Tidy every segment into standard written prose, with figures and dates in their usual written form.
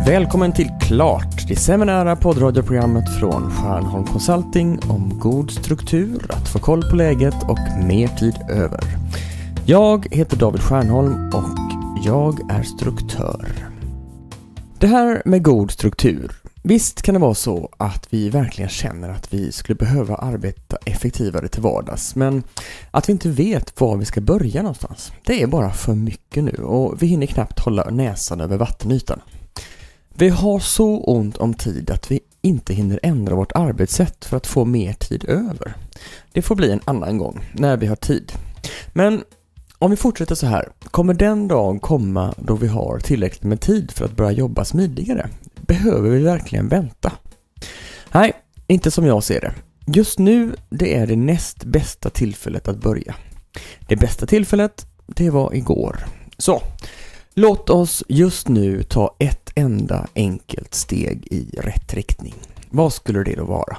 Välkommen till Klart, det seminära poddradioprogrammet från Stjärnholm Consulting om god struktur, att få koll på läget och mer tid över. Jag heter David Stjärnholm och jag är struktör. Det här med god struktur. Visst kan det vara så att vi verkligen känner att vi skulle behöva arbeta effektivare till vardags, men att vi inte vet var vi ska börja någonstans. Det är bara för mycket nu och vi hinner knappt hålla näsan över vattenytan. Vi har så ont om tid att vi inte hinner ändra vårt arbetssätt för att få mer tid över. Det får bli en annan gång när vi har tid. Men om vi fortsätter så här, kommer den dag komma då vi har tillräckligt med tid för att börja jobba smidigare? Behöver vi verkligen vänta? Nej, inte som jag ser det. Just nu, det är det näst bästa tillfället att börja. Det bästa tillfället, det var igår. Så, låt oss just nu ta ett enda enkelt steg i rätt riktning. Vad skulle det då vara?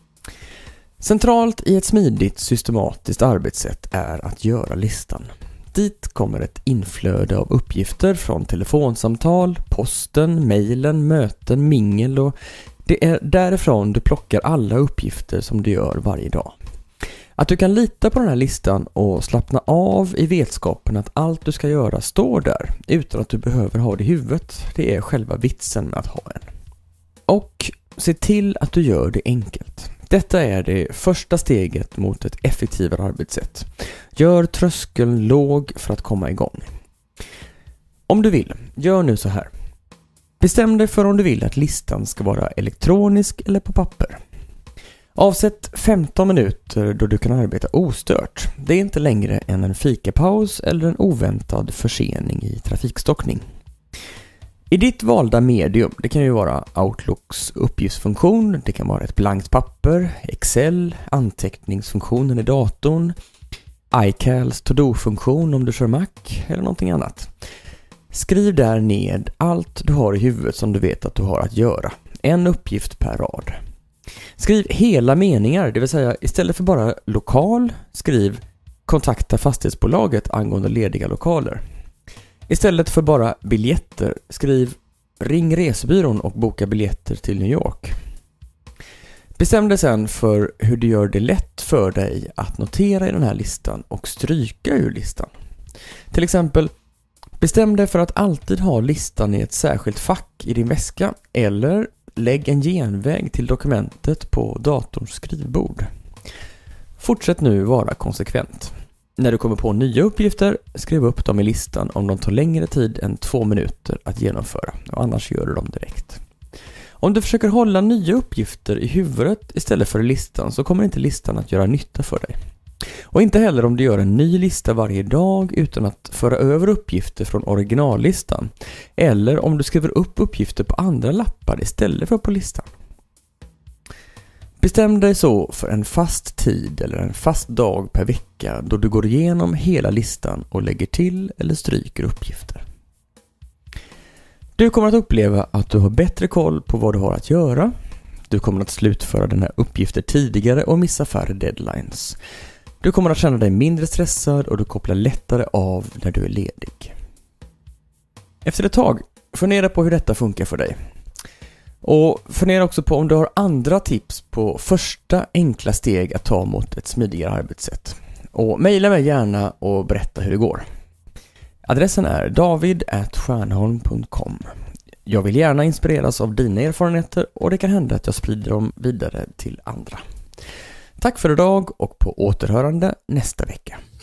Centralt i ett smidigt, systematiskt arbetssätt är att göra listan. Dit kommer ett inflöde av uppgifter från telefonsamtal, posten, mejlen, möten, mingel och det är därifrån du plockar alla uppgifter som du gör varje dag. Att du kan lita på den här listan och slappna av i vetskapen att allt du ska göra står där utan att du behöver ha det i huvudet, det är själva vitsen med att ha en. Och se till att du gör det enkelt. Detta är det första steget mot ett effektivare arbetssätt. Gör tröskeln låg för att komma igång. Om du vill, gör nu så här. Bestäm dig för om du vill att listan ska vara elektronisk eller på papper. Avsätt 15 minuter då du kan arbeta ostört. Det är inte längre än en fikapaus eller en oväntad försening i trafikstockning. I ditt valda medium, det kan ju vara Outlooks uppgiftsfunktion, det kan vara ett blankt papper, Excel, anteckningsfunktionen i datorn, iCals to-do-funktion om du kör Mac eller någonting annat. Skriv där ned allt du har i huvudet som du vet att du har att göra. En uppgift per rad. Skriv hela meningar, det vill säga istället för bara lokal, skriv kontakta fastighetsbolaget angående lediga lokaler. Istället för bara biljetter, skriv ring resebyrån och boka biljetter till New York. Bestäm dig sedan för hur du gör det lätt för dig att notera i den här listan och stryka ur listan. Till exempel, bestäm dig för att alltid ha listan i ett särskilt fack i din väska eller lägg en genväg till dokumentet på datorns skrivbord. Fortsätt nu vara konsekvent. När du kommer på nya uppgifter, skriv upp dem i listan om de tar längre tid än 2 minuter att genomföra. Och annars gör du dem direkt. Om du försöker hålla nya uppgifter i huvudet istället för i listan så kommer inte listan att göra nytta för dig. Och inte heller om du gör en ny lista varje dag utan att föra över uppgifter från originallistan. Eller om du skriver upp uppgifter på andra lappar istället för på listan. Bestäm dig så för en fast tid eller en fast dag per vecka då du går igenom hela listan och lägger till eller stryker uppgifter. Du kommer att uppleva att du har bättre koll på vad du har att göra. Du kommer att slutföra dina uppgifter tidigare och missa färre deadlines. Du kommer att känna dig mindre stressad och du kopplar lättare av när du är ledig. Efter ett tag, fundera på hur detta funkar för dig. Och fundera också på om du har andra tips på första enkla steg att ta mot ett smidigare arbetssätt. Och mejla mig gärna och berätta hur det går. Adressen är david@stjärnholm.com. Jag vill gärna inspireras av dina erfarenheter och det kan hända att jag sprider dem vidare till andra. Tack för idag och på återhörande nästa vecka.